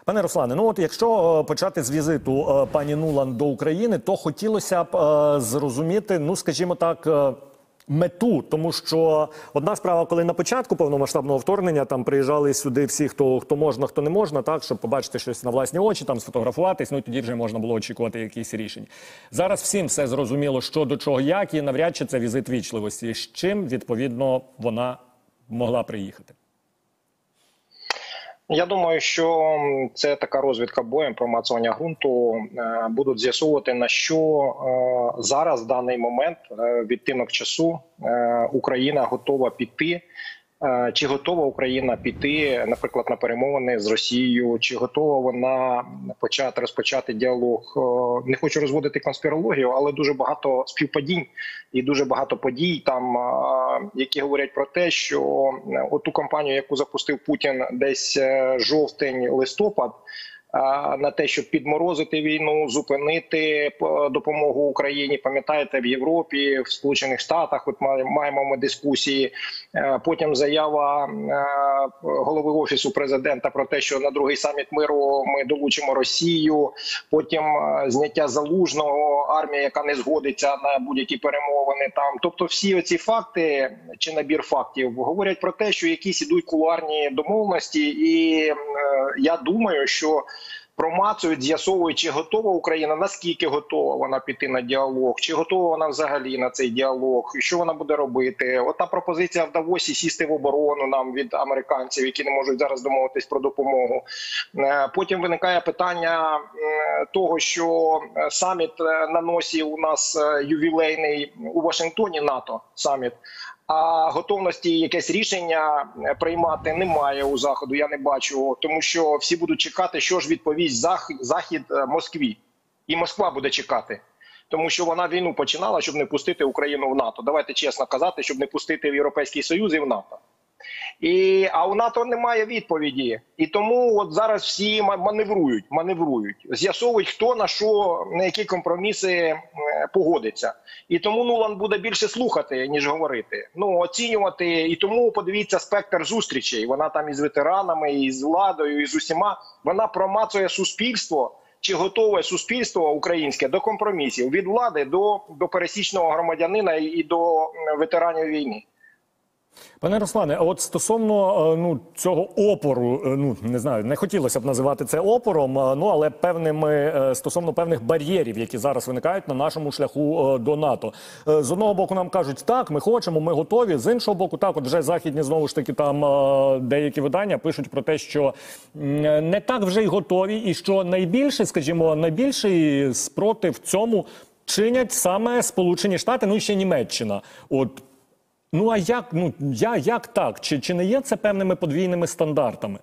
Пане Руслане, ну от якщо почати з візиту пані Нуланд до України, то хотілося б зрозуміти, ну скажімо так, мету, тому що одна справа, коли на початку повномасштабного вторгнення там приїжджали сюди всі, хто можна, хто не можна, так, щоб побачити щось на власні очі, там сфотографуватись, ну тоді вже можна було очікувати якісь рішень. Зараз всім все зрозуміло, що до чого, як, і навряд чи це візит вічливості. З чим, відповідно, вона могла приїхати? Я думаю, що це така розвідка боєм, промацування ґрунту. Будуть з'ясовувати, на що зараз, в даний момент, відтинок часу, Україна готова піти. Чи готова Україна піти, наприклад, на перемовини з Росією, чи готова вона розпочати діалог. Не хочу розводити конспірологію, але дуже багато співпадінь і дуже багато подій там, які говорять про те, що оту кампанію, яку запустив Путін десь жовтень-листопад, на те, щоб підморозити війну, зупинити допомогу Україні. Пам'ятаєте, в Європі, в Сполучених Штатах, от маємо ми дискусії. Потім заява голови Офісу президента про те, що на другий саміт миру ми долучимо Росію. Потім зняття Залужного, армія, яка не згодиться на будь-які перемовини там. Тобто всі оці факти, чи набір фактів, говорять про те, що якісь ідуть кулуарні домовленості. І я думаю, що промацують, з'ясовують, чи готова Україна, наскільки готова вона піти на діалог, чи готова вона взагалі на цей діалог, що вона буде робити. Ота пропозиція в Давосі сісти в оборону нам від американців, які не можуть зараз домовитись про допомогу. Потім виникає питання того, що саміт на носі у нас ювілейний у Вашингтоні, НАТО саміт. А готовності якесь рішення приймати немає у Заходу, я не бачу, тому що всі будуть чекати, що ж відповість Захід Москві. І Москва буде чекати, тому що вона війну починала, щоб не пустити Україну в НАТО. Давайте чесно казати, щоб не пустити в Європейський Союз і в НАТО. А у НАТО немає відповіді. І тому от зараз всі маневрують. З'ясовують, хто на що, на які компроміси погодиться. І тому Нуланд буде більше слухати, ніж говорити. Ну, оцінювати. І тому подивіться спектр зустрічей. Вона там із ветеранами, і з владою, і з усіма. Вона промацує суспільство. Чи готове суспільство українське до компромісів. Від влади до пересічного громадянина і до ветеранів війни. Пане Руслане, а от стосовно цього опору, не знаю, не хотілося б називати це опором, але стосовно певних бар'єрів, які зараз виникають на нашому шляху до НАТО. З одного боку нам кажуть, так, ми хочемо, ми готові, з іншого боку, так, от вже західні, знову ж таки, там деякі видання пишуть про те, що не так вже й готові, і що найбільший спротив цьому чинять саме Сполучені Штати, і ще Німеччина. А як так? Чи не є це певними подвійними стандартами?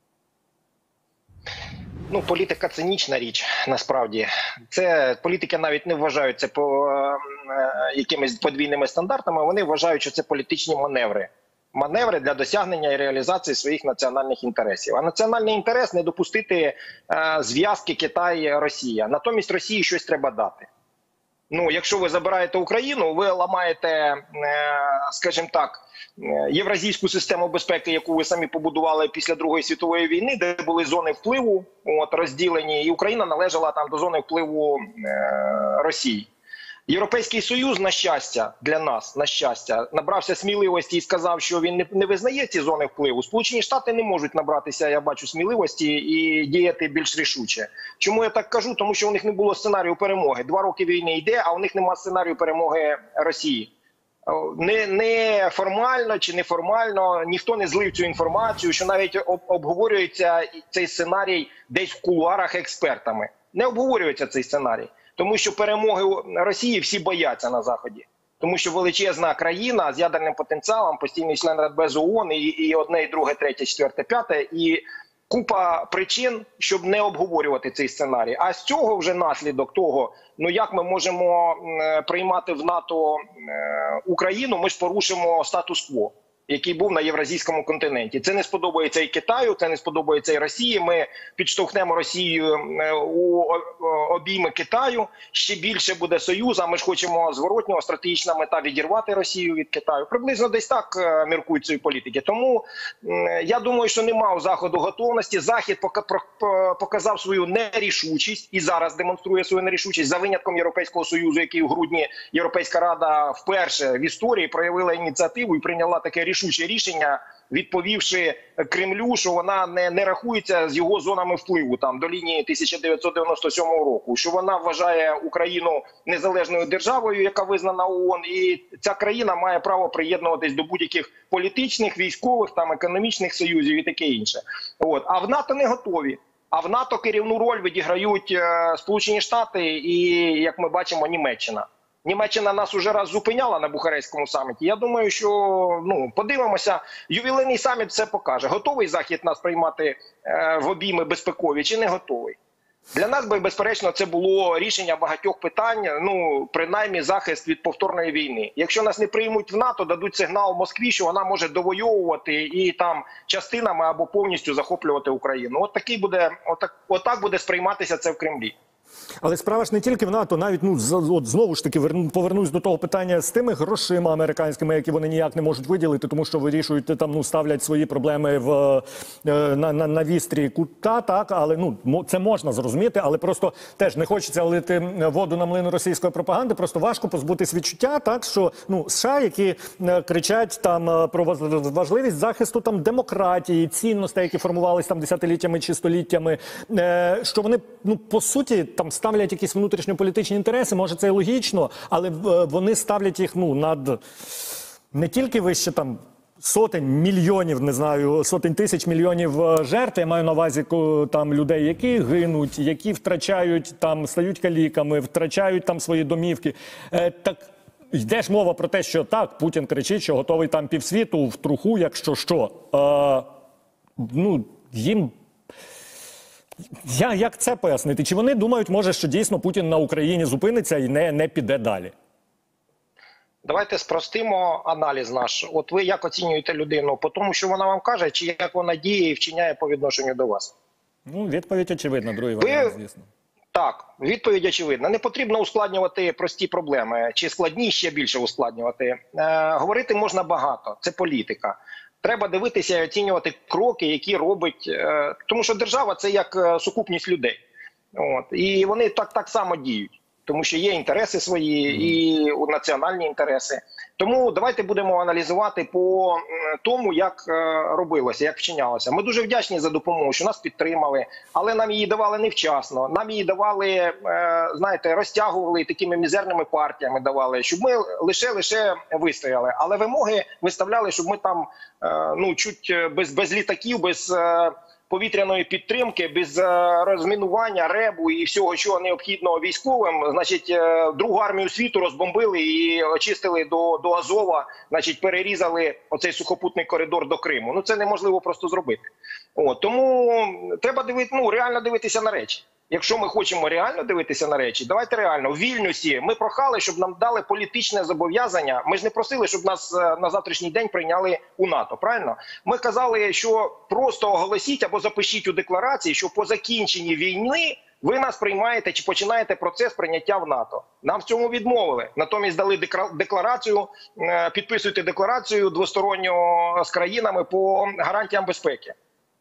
Політика – цинічна річ, насправді. Політики навіть не вважають це якимись подвійними стандартами, вони вважають, що це політичні маневри. Маневри для досягнення і реалізації своїх національних інтересів. А національний інтерес – не допустити зв'язки Китай-Росія. Натомість Росії щось треба дати. Якщо ви забираєте Україну, ви ламаєте, скажімо так, євразійську систему безпеки, яку ви самі побудували після Другої світової війни, де були зони впливу розділені, і Україна належала там до зони впливу Росії. Європейський Союз, на щастя, для нас, на щастя, набрався сміливості і сказав, що він не визнає ці зони впливу. Сполучені Штати не можуть набратися, я бачу, сміливості і діяти більш рішуче. Чому я так кажу? Тому що у них не було сценарію перемоги. 2 роки війни йде, а у них немає сценарію перемоги Росії. Не формально чи неформально, ніхто не злив цю інформацію, що навіть обговорюється цей сценарій десь в кулуарах експертами. Не обговорюється цей сценарій. Тому що перемоги Росії всі бояться на Заході. Тому що величезна країна з ядерним потенціалом, постійний член Радбезу ООН, і одне, і друге, третє, четверте, п'яте, і купа причин, щоб не обговорювати цей сценарій. А з цього вже наслідок того, як ми можемо приймати в НАТО Україну, ми ж порушимо статус-кво. який був на євразійському континенті. Це не сподобається і Китаю, це не сподобається і Росії. Ми підштовхнемо Росію у обійми Китаю, ще більше буде союз, а ми ж хочемо зворотнього, стратегічна мета відірвати Росію від Китаю. Приблизно десь так міркують цієї політики. Тому я думаю, що нема у Заходу готовності. Захід показав свою нерішучість і зараз демонструє свою нерішучість, за винятком Європейського Союзу, який у грудні Європейська Рада вперше в історії проявила ініціативу і прийняла таке рішуче рішення, відповівши Кремлю, що вона не рахується з його зонами впливу там до лінії 1997 року, що вона вважає Україну незалежною державою, яка визнана ООН, і ця країна має право приєднуватись до будь-яких політичних, військових, там економічних союзів і таке інше. От. А в НАТО не готові. А в НАТО керівну роль відіграють Сполучені Штати і, як ми бачимо, Німеччина. Німеччина нас уже раз зупиняла на Бухарестському саміті. Я думаю, що подивимося, ювілейний саміт все покаже. Готовий Захід нас приймати в обійми безпекові чи не готовий? Для нас, безперечно, це було рішення багатьох питань, принаймні захист від повторної війни. Якщо нас не приймуть в НАТО, дадуть сигнал Москві, що вона може довойовувати і там частинами або повністю захоплювати Україну. Отак буде сприйматися це в Кремлі. Але справа ж не тільки в НАТО, навіть, знову ж таки, повернусь до того питання з тими грошима американськими, які вони ніяк не можуть виділити, тому що вирішують, там, ставлять свої проблеми на вістрі кута, так, але, це можна зрозуміти, але просто теж не хочеться лити воду на млин російської пропаганди, просто важко позбутись відчуття, так, що, США, які кричать там про важливість захисту там демократії, цінностей, які формувалися там десятиліттями чи століттями, що вони, по суті, там ставлять якісь внутрішньополітичні інтереси, може це і логічно, але вони ставлять їх над не тільки вище там сотень мільйонів, не знаю, сотень тисяч мільйонів жертв, я маю на увазі там людей, які гинуть, які втрачають там, стають каліками, втрачають там свої домівки. Так йде ж мова про те, що так, Путін кричить, що готовий там півсвіту в труху, якщо що. Їм... Як це пояснити? Чи вони думають, може, що дійсно Путін на Україні зупиниться і не піде далі? Давайте спростимо аналіз наш. От ви як оцінюєте людину? По тому, що вона вам каже, чи як вона діє і вчиняє по відношенню до вас? Відповідь очевидна, другий варіант, звісно. Так, відповідь очевидна. Не потрібно ускладнювати прості проблеми, чи складні ще більше ускладнювати. Говорити можна багато, це політика. Треба дивитися і оцінювати кроки, які робить, тому що держава – це як сукупність людей. І вони так само діють, тому що є інтереси свої і національні інтереси. Тому давайте будемо аналізувати по тому, як робилося, як вчинялося. Ми дуже вдячні за допомогу, що нас підтримали, але нам її давали невчасно. Нам її давали, розтягували такими мізерними партіями давали, щоб ми лише вистояли. Але вимоги виставляли, щоб ми там чуть без літаків, без повітряної підтримки, без розмінування, ребу і всього, що необхідно військовим, другу армію світу розбомбили і очистили до Азова, перерізали оцей сухопутний коридор до Криму. Це неможливо просто зробити. Тому треба реально дивитися на речі. Якщо ми хочемо реально дивитися на речі, давайте реально. У Вільнюсі ми прохали, щоб нам дали політичне зобов'язання. Ми ж не просили, щоб нас на завтрашній день прийняли у НАТО, правильно? Ми казали, що просто оголосіть або запишіть у декларації, що по закінченні війни ви нас приймаєте чи починаєте процес прийняття в НАТО. Нам в цьому відмовили. Натомість дали декларацію, підписуйте декларацію двосторонньо з країнами по гарантіям безпеки.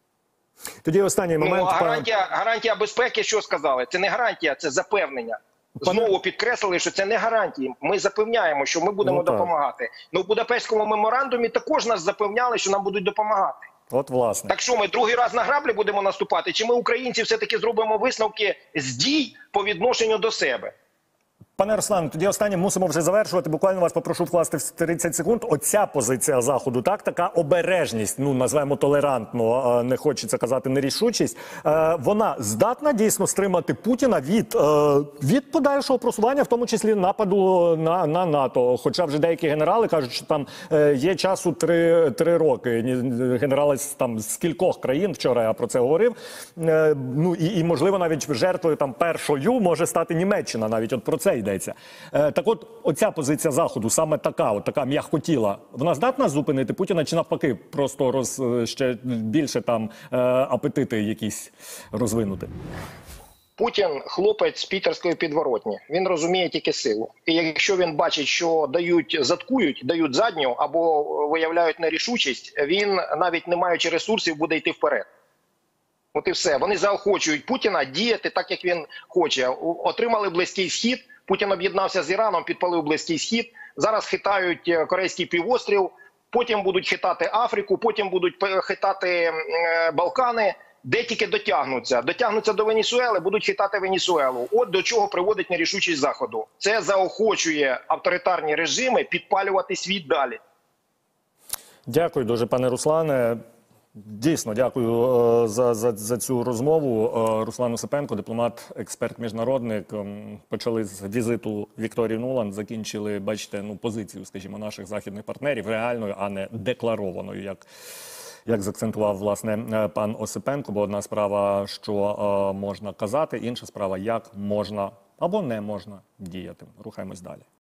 Тоді останній момент. Гарантія безпеки, що сказали? Це не гарантія, це запевнення. Знову підкреслили, що це не гарантії. Ми запевняємо, що ми будемо допомагати. В Будапештському меморандумі також нас запевняли, що нам будуть допомагати. От власне. Так що, ми другий раз на граблі будемо наступати? Чи ми, українці, все-таки зробимо висновки з дій по відношенню до себе? Пане Руслан, тоді останнє мусимо вже завершувати. Буквально вас попрошу вкласти в 30 секунд. Оця позиція Заходу, така обережність, називаємо толерантно, не хочеться казати нерішучість, вона здатна дійсно стримати Путіна від подальшого просування, в тому числі нападу на НАТО. Хоча вже деякі генерали кажуть, що там є часу 3 роки. Генерали там з кількох країн, вчора я про це говорив. І можливо навіть жертвою там першою може стати Німеччина, навіть от про це йде йдеться. Так от, оця позиція Заходу, саме така м'якотіла, вона здатна зупинити Путіна чи навпаки просто ще більше там апетити якісь розвинути? Путін хлопець з пітерської підворотні. Він розуміє тільки силу. І якщо він бачить, що заткують, дають задню або виявляють нерішучість, він, навіть не маючи ресурсів, буде йти вперед. От і все. Вони заохочують Путіна діяти так, як він хоче. Отримали Близький Схід, Путін об'єднався з Іраном, підпалив Близький Схід. Зараз хитають Корейський півострів, потім будуть хитати Африку, потім будуть хитати Балкани. Де тільки дотягнуться. Дотягнуться до Венесуели, будуть хитати Венесуелу. От до чого приводить нерішучість Заходу. Це заохочує авторитарні режими підпалювати світ далі. Дякую дуже, пане Руслане. Дійсно, дякую за цю розмову. Руслан Осипенко, дипломат, експерт міжнародник. Почали з візиту Вікторії Нуланд, закінчили, бачите, позицію, скажімо, наших західних партнерів, реальною, а не декларованою, як заакцентував, власне, пан Осипенко. Бо одна справа, що можна казати, інша справа, як можна або не можна діяти. Рухаємось далі.